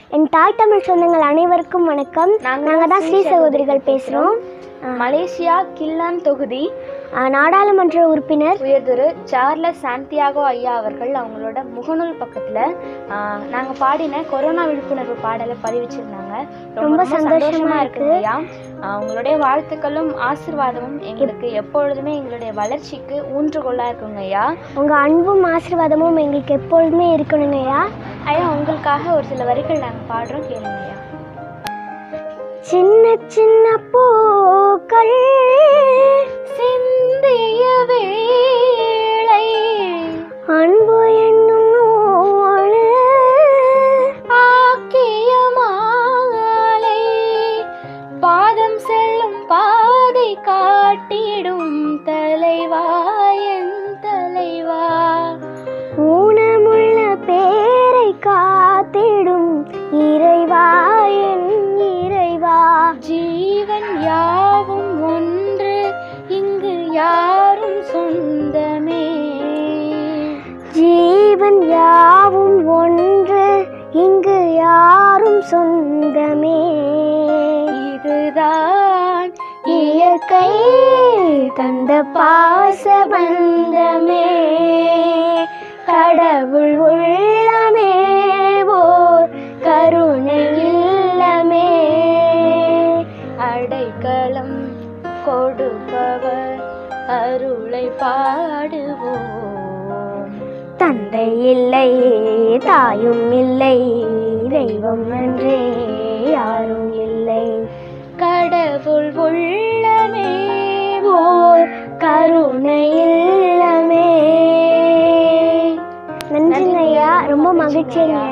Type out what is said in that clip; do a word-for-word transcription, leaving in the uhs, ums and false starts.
என் தாய் தமிழ் சொந்தங்கள் அனைவருக்கும் வணக்கம். நாங்கள் தான் ஸ்ரீ சகோதரிகள் பேசுகிறோம். மலேசியா கில்லான் தொகுதி நாடாளுமன்ற உறுப்பினர் உயர்திரு சார்லஸ் சாண்டியாகோ ஐயா அவர்கள் அவங்களோட முகநூல் பக்கத்தில் நாங்கள் பாடின கொரோனா விழிப்புணர்வு பாடலை பதிவிச்சிருந்தாங்க. ரொம்ப சந்தோஷமாக இருக்குது ஐயா. அவங்களுடைய வாழ்த்துக்களும் ஆசீர்வாதமும் எங்களுக்கு எப்பொழுதுமே எங்களுடைய வளர்ச்சிக்கு ஊன்றுகோலாக இருக்குங்க ஐயா. உங்கள் அன்பும் ஆசீர்வாதமும் எங்களுக்கு எப்பொழுதுமே இருக்கணுங்க ஐயா. ஐயா, உங்களுக்காக ஒரு சில வரிகள் நாங்கள் பாடுறோம், கேளுங்க ஐயா. சின்ன சின்ன பூக்கள் சிந்திய வேளை அன்பு என்னும் நூல் ஆக்கிய மாலை பாதம் செல்லும் பாதை காட்டிடும் தலைவா என் தலைவா ஊனமுள்ள பேரை காத்திடும் இறைவா என் இறைவா ஜீவன் யாவும் ஒன்று இங்கு யாரும் சொந்தமே ஜீவன் யாவும் ஒன்று இங்கு யாரும் சொந்தமே இதுதான் இயற்கை தந்த பாசபந்தமே கடவுள் உள்ளமே ஓர் கருணை இல்லமே அடைக்கலம் கொடுப்பவர் அருளை பாடுவோம். தந்தை இல்லை தாயும் இல்லை தெய்வம் என்றே யாரும் இல்லை கடவுள் உள்ளமே ஓர் கருணை இல்லமே. நன்றிங்க ஐயா, ரொம்ப மகிழ்ச்சிங்க.